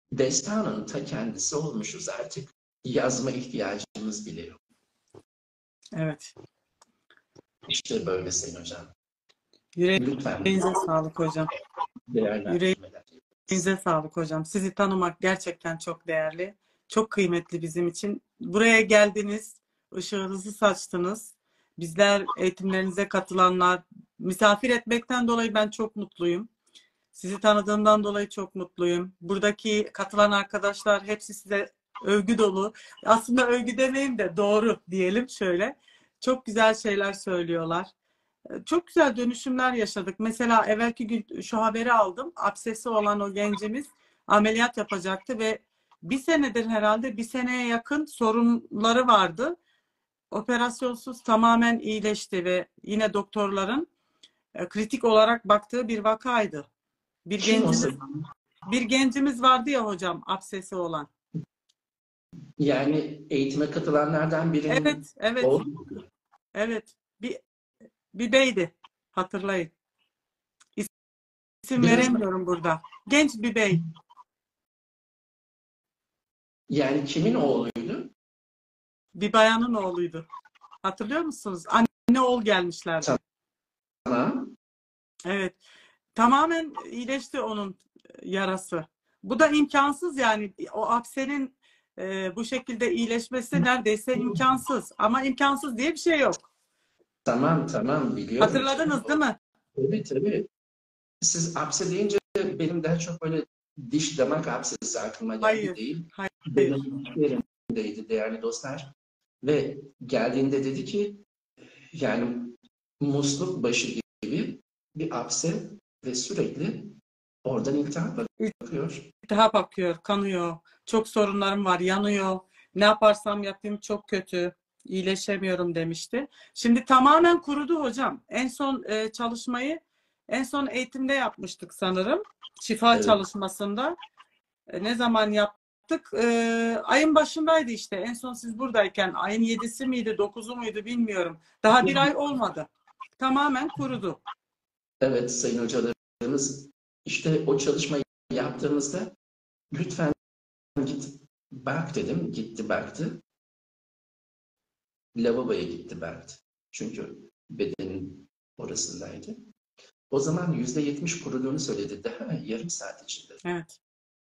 destanın ta kendisi olmuşuz artık. Yazma ihtiyacımız bile yok. Evet. İşte böyle Sayın Hocam. Lütfen Yüreğinize sağlık hocam. değerlendirmeler. Yüreğinize sağlık hocam. Sizi tanımak gerçekten çok değerli. Çok kıymetli bizim için. Buraya geldiniz, ışığınızı saçtınız. Bizler, eğitimlerinize katılanlar, misafir etmekten dolayı ben çok mutluyum. Sizi tanıdığımdan dolayı çok mutluyum. Buradaki katılan arkadaşlar hepsi size övgü dolu. Aslında övgü demeyeyim de doğru diyelim şöyle. Çok güzel şeyler söylüyorlar. Çok güzel dönüşümler yaşadık. Mesela evvelki gün şu haberi aldım. Absesi olan o gencimiz ameliyat yapacaktı ve bir senedir herhalde bir seneye yakın sorunları vardı. Operasyonsuz tamamen iyileşti ve yine doktorların kritik olarak baktığı bir vakaydı. Bir gencimiz vardı ya hocam, absesi olan. Yani eğitime katılanlardan birinin Evet. oldu. Evet. Bir beydi. Hatırlayın. İsim Biraz, veremiyorum burada. Genç bir bey. yani kimin oğluydu? Bir bayanın oğluydu. Hatırlıyor musunuz? Anne oğul gelmişlerdi. Tamam. Evet. Tamamen iyileşti onun yarası. Bu da imkansız yani. O absenin bu şekilde iyileşmesi neredeyse imkansız. Ama imkansız diye bir şey yok. Tamam biliyorum. Hatırladınız değil mi? Tabii. Siz apse deyince benim daha çok böyle diş damak apsesi aklıma geldi Hayır. değil. Hayır. Benim yerimdeydi değerli dostlar. Ve geldiğinde dedi ki yani musluk başı gibi bir apse ve sürekli oradan iltihap bakıyor. İltihap akıyor, kanıyor. Çok sorunlarım var, yanıyor. Ne yaparsam yapayım çok kötü. İyileşemiyorum demişti. Şimdi tamamen kurudu hocam. En son çalışmayı en son eğitimde yapmıştık sanırım. Şifa Evet. çalışmasında. Ne zaman yaptık? Ayın başındaydı işte. En son siz buradayken ayın 7'si miydi, 9'u muydu bilmiyorum. Daha bir ay olmadı. Tamamen kurudu. Evet sayın hocalarımız işte o çalışmayı yaptığımızda lütfen git bak dedim. Gitti baktı. Lavaboya gitti baktı. Çünkü bedenin orasındaydı. O zaman %70 kuruduğunu söyledi daha yarım saat içinde. Evet.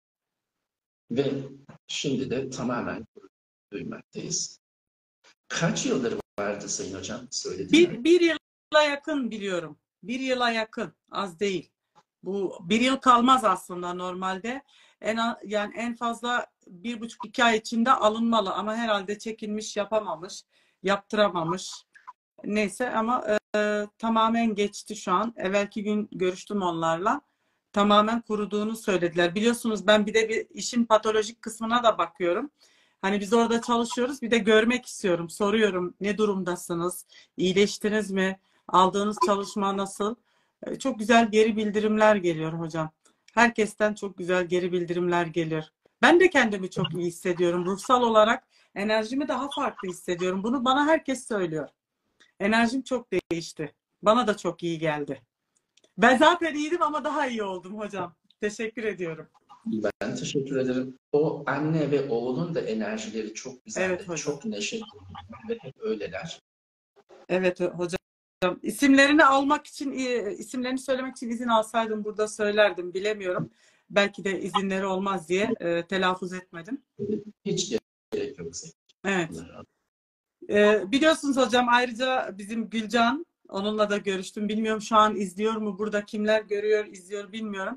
Ve şimdi de tamamen duymaktayız. Kaç yıldır vardı Sayın Hocam? Söylediler. Bir yıla yakın biliyorum. Bir yıla yakın. Az değil. Bu bir yıl kalmaz aslında normalde. Yani en fazla 1,5-2 ay içinde alınmalı ama herhalde çekinmiş, yapamamış, yaptıramamış. Neyse ama tamamen geçti şu an. Evvelki gün görüştüm onlarla. Tamamen kuruduğunu söylediler. Biliyorsunuz ben bir de bir işin patolojik kısmına da bakıyorum. Hani biz orada çalışıyoruz. Bir de görmek istiyorum. Soruyorum ne durumdasınız? İyileştiniz mi? Aldığınız çalışma nasıl? Çok güzel geri bildirimler geliyor hocam. Herkesten çok güzel geri bildirimler geliyor. Ben de kendimi çok iyi hissediyorum. Ruhsal olarak enerjimi daha farklı hissediyorum. Bunu bana herkes söylüyor. Enerjim çok değişti. Bana da çok iyi geldi. Ben zaten iyiydim ama daha iyi oldum hocam. Teşekkür ediyorum. Ben teşekkür ederim. O anne ve oğlun da enerjileri çok güzel. Evet hocam. Çok neşeli ve hep öyleler. Evet hocam. İsimlerini almak için, isimlerini söylemek için izin alsaydım burada söylerdim. Bilemiyorum. Belki de izinleri olmaz diye telaffuz etmedim. Hiç gerek yok. Evet. Biliyorsunuz hocam ayrıca bizim Gülcan, onunla da görüştüm. Bilmiyorum şu an izliyor mu? Burada kimler görüyor, izliyor bilmiyorum.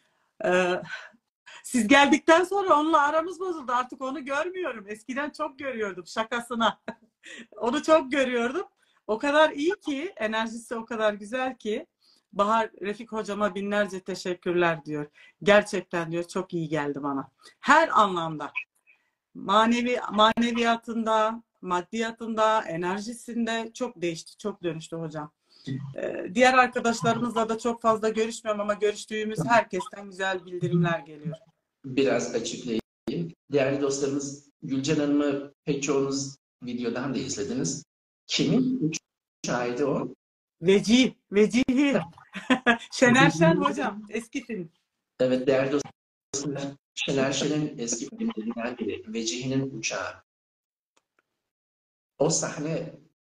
Siz geldikten sonra onunla aramız bozuldu. Artık onu görmüyorum. Eskiden çok görüyordum şakasına. Onu çok görüyordum. O kadar iyi ki, enerjisi o kadar güzel ki. Bahar Refik hocama binlerce teşekkürler diyor. Gerçekten diyor çok iyi geldi bana. Her anlamda. Maneviyatında, maddiyatında, enerjisinde çok değişti, çok dönüştü hocam. Diğer arkadaşlarımızla da çok fazla görüşmüyorum ama görüştüğümüz herkesten güzel bildirimler geliyor. Biraz açıklayayım. Değerli dostlarımız, Gülcan Hanım'ı pek çoğunuz videodan da izlediniz. Kimin 3 aydı o? Vecihi. Şener Şen hocam. Eski film. Evet değerli dostlar, Şener Şen'in eski filmlerinden biri, Vecihi'nin Uçağı. O sahne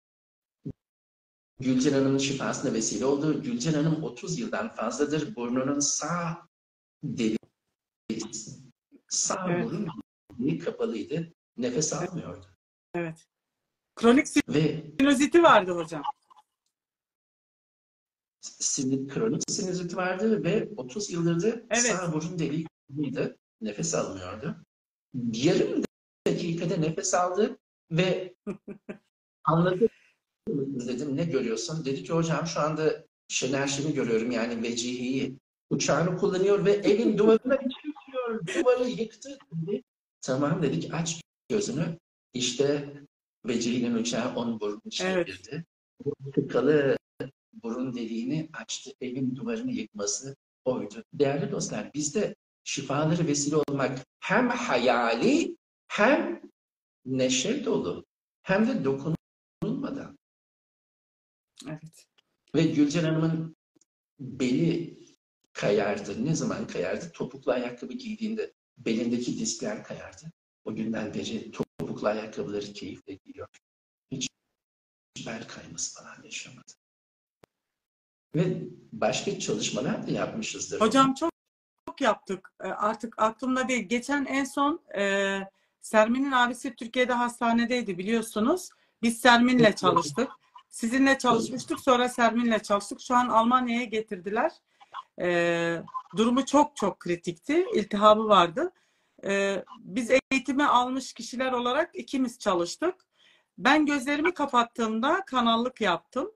Gülcan Hanım'ın şifasına vesile oldu. Gülcan Hanım 30 yıldan fazladır burnunun sağ deliği, sağ Evet. burun deliği kapalıydı. Nefes almıyordu. Evet. Kronik Ve sinüziti vardı hocam. kronik sinüzit vardı ve 30 yıldır da Evet. sağ burun deliği kapalıydı. Nefes almıyordu. Yarım dakikada nefes aldı ve anladı. Dedim, ne görüyorsun? Dedi ki hocam şu anda Şener Şen'i görüyorum, yani Vecihi'yi. Uçağını kullanıyor ve evin duvarına çıkıyor. Duvarı yıktı dedi. Tamam dedik, aç gözünü. İşte Vecihi'nin uçağı onun burnun içine Evet. girdi. Bu tıkalı burun deliğini açtı. Evin duvarını yıkması oydu. Değerli dostlar, bizde şifaları vesile olmak hem hayali, hem neşe dolu, hem de dokunulmadan. Evet. Ve Gülcan Hanım'ın beli kayardı. Ne zaman kayardı? Topuklu ayakkabı giydiğinde belindeki diskler kayardı. O günden beri topuklu ayakkabıları keyifle giyiyor. Hiç bel kayması falan yaşamadı. Ve başka çalışmalar da yapmışızdır. Hocam çok yaptık. Artık aklımda değil. Geçen en son Sermin'in abisi Türkiye'de hastanedeydi biliyorsunuz. Biz Sermin'le çalıştık. Sizinle çalışmıştık. Sonra Sermin'le çalıştık. Şu an Almanya'ya getirdiler. Durumu çok kritikti. İltihabı vardı. Biz eğitimi almış kişiler olarak ikimiz çalıştık. Ben gözlerimi kapattığımda kanallık yaptım.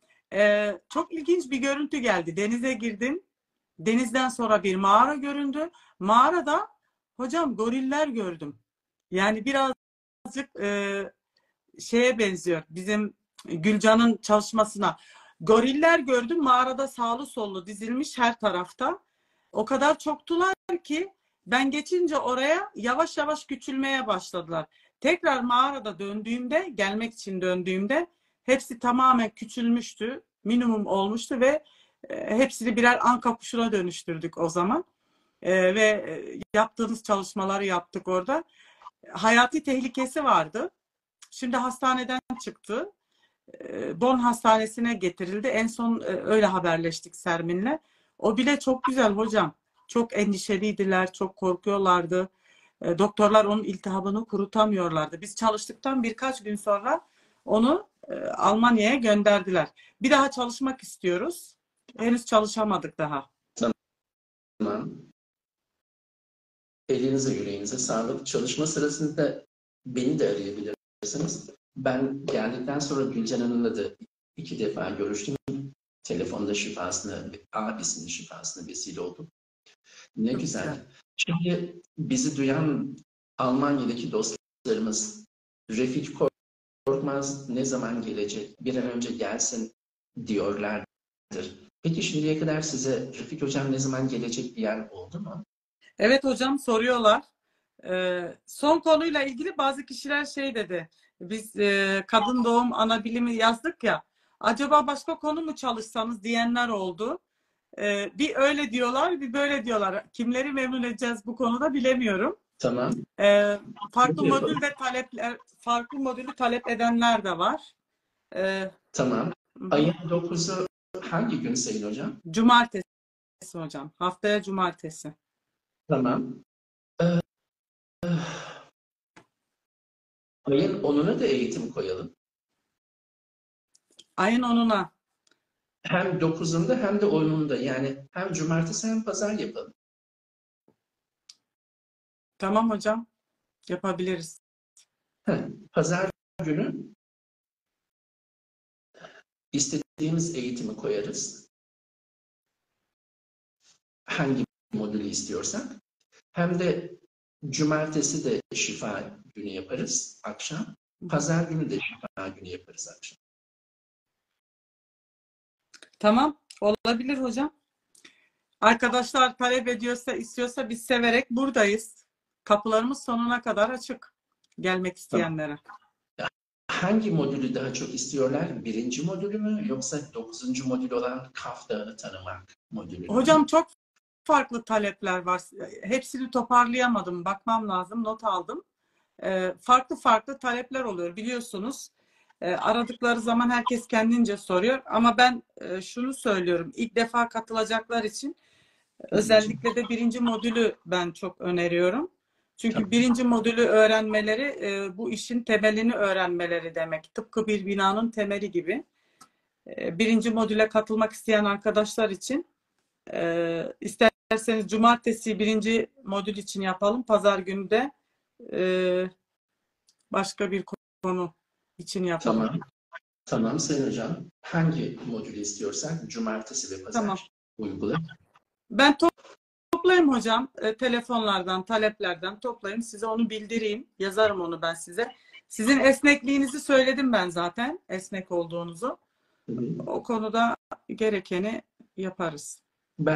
Çok ilginç bir görüntü geldi. Denize girdim. Denizden sonra bir mağara göründü. Mağarada hocam goriller gördüm. Yani birazcık şeye benziyor. Bizim Gülcan'ın çalışmasına. Goriller gördüm. Mağarada sağlı sollu dizilmiş her tarafta. O kadar çoktular ki ben geçince oraya yavaş yavaş küçülmeye başladılar. Tekrar mağarada döndüğümde, gelmek için döndüğümde hepsi tamamen küçülmüştü. Minimum olmuştu ve hepsini birer anka kuşuna dönüştürdük o zaman. Ve yaptığımız çalışmaları yaptık orada. Hayati tehlikesi vardı. Şimdi hastaneden çıktı. Bonn Hastanesi'ne getirildi. En son öyle haberleştik Sermin'le. O bile çok güzel hocam. Çok endişeliydiler, çok korkuyorlardı. Doktorlar onun iltihabını kurutamıyorlardı. Biz çalıştıktan birkaç gün sonra onu Almanya'ya gönderdiler. Bir daha çalışmak istiyoruz. Henüz çalışamadık daha. Tamam. Elinize yüreğinize sağlık. Çalışma sırasında beni de arayabilirsiniz. Ben geldikten sonra Gülcan Hanım'la da 2 defa görüştüm. Telefonda şifasına, abisinin şifasına vesile oldum. Ne güzel. Şimdi bizi duyan Almanya'daki dostlarımız, Refik Korkmaz ne zaman gelecek, bir an önce gelsin diyorlardır. Peki şimdiye kadar size Refik Hocam ne zaman gelecek diyen oldu mu? Evet hocam soruyorlar. Son konuyla ilgili bazı kişiler şey dedi. Biz kadın doğum ana bilimi yazdık ya. Acaba başka konu mu çalışsanız diyenler oldu. Bir öyle diyorlar, bir böyle diyorlar. Kimleri memnun edeceğiz bu konuda bilemiyorum. Tamam. Farklı modülü talep edenler de var. Tamam. Ayın 9'u hangi gün Sayın Hocam? Cumartesi hocam. Haftaya cumartesi. Tamam. Ayın 10'una da eğitim koyalım. Ayın 10'una. Hem 9'unda hem de 10'unda. Yani hem cumartesi hem pazar yapalım. Tamam hocam. Yapabiliriz. Pazar günü istediğimiz eğitimi koyarız. Hangi modülü istiyorsak. Hem de cumartesi de şifa günü yaparız akşam. Pazar günü de şifa günü yaparız akşam. Tamam. Olabilir hocam. Arkadaşlar talep ediyorsa, istiyorsa biz severek buradayız. Kapılarımız sonuna kadar açık. Gelmek isteyenlere. Hangi modülü daha çok istiyorlar? 1. modülü mü yoksa 9. modül olan Kaf Dağı'nı tanımak modülü mü? Hocam çok farklı talepler var. Hepsini toparlayamadım. Bakmam lazım. Not aldım. Farklı farklı talepler oluyor biliyorsunuz. Aradıkları zaman herkes kendince soruyor. Ama ben şunu söylüyorum. İlk defa katılacaklar için özellikle de birinci modülü ben çok öneriyorum. Çünkü birinci modülü öğrenmeleri bu işin temelini öğrenmeleri demek. Tıpkı bir binanın temeli gibi. Birinci modüle katılmak isteyen arkadaşlar için isterseniz cumartesi birinci modül için yapalım. Pazar günü de başka bir konu için yapalım. Tamam. Tamam Sayın Hocam. Hangi modülü istiyorsak cumartesi ve pazar Tamam. uygular. Ben toplayayım hocam. Telefonlardan, taleplerden toplayayım. Size onu bildireyim. Yazarım onu ben size. Sizin esnekliğinizi söyledim ben zaten. Esnek olduğunuzu. O konuda gerekeni yaparız. Ben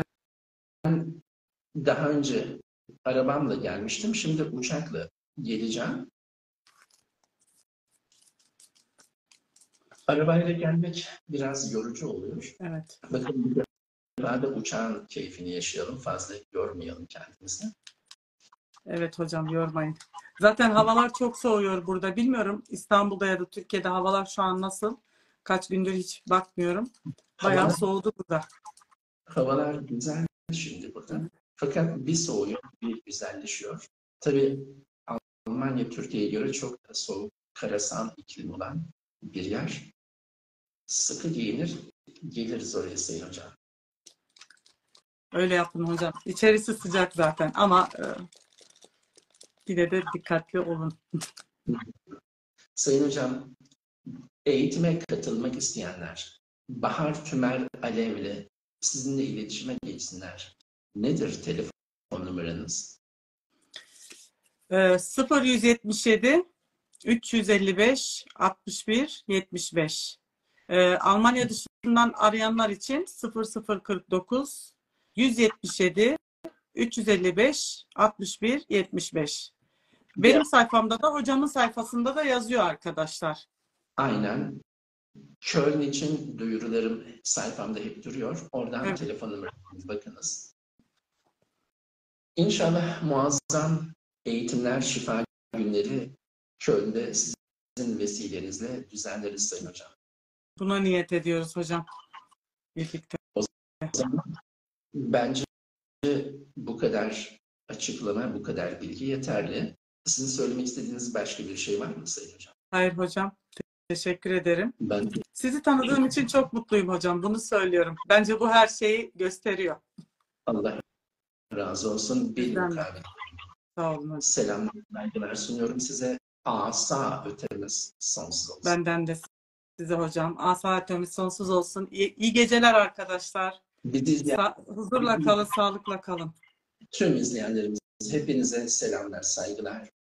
daha önce arabamla gelmiştim. Şimdi uçakla geleceğim. Arabayla gelmek biraz yorucu oluyor. Evet. Bakın bu defa da uçağın keyfini yaşayalım. Fazla yormayalım kendimizi. Evet hocam, yormayın. Zaten havalar çok soğuyor burada. Bilmiyorum İstanbul'da ya da Türkiye'de havalar şu an nasıl? Kaç gündür hiç bakmıyorum. Bayağı soğudu burada. Havalar güzel şimdi burada. Fakat bir soğuyor, bir güzelleşiyor. Tabii Almanya Türkiye'ye göre çok da soğuk, karasal iklim olan bir yer. Sıkı giyinir, geliriz oraya Sayın Hocam. Öyle yapın hocam. İçerisi sıcak zaten ama yine de dikkatli olun. Sayın Hocam, eğitime katılmak isteyenler, Bahar Tümer Alev'le sizinle iletişime geçsinler. Nedir telefon numaranız? 0177 355 61 75. Almanya dışından arayanlar için 0049 177 355 61 75. Benim sayfamda da hocamın sayfasında da yazıyor arkadaşlar. Aynen. Köln için duyurularım sayfamda hep duruyor. Oradan Evet. telefon numaranızı bakınız. İnşallah muazzam eğitimler, şifa günleri Köln'de sizin vesilenizle düzenleriz Sayın Hocam. Buna niyet ediyoruz hocam. Birlikte. O zaman bence bu kadar açıklama, bu kadar bilgi yeterli. Sizin söylemek istediğiniz başka bir şey var mı Sayın Hocam? Hayır hocam. Teşekkür ederim. Ben Sizi tanıdığım için çok mutluyum hocam. Bunu söylüyorum. Bence bu her şeyi gösteriyor. Allah razı olsun. Bir mukabil. Sağ olun hocam. Selamlar, saygılar sunuyorum size. Asa ötemiz sonsuz olsun. Benden de size hocam. Asa ötemiz sonsuz olsun. İyi geceler arkadaşlar. Huzurla kalın, sağlıkla kalın. Tüm izleyenlerimiz hepinize selamlar, saygılar.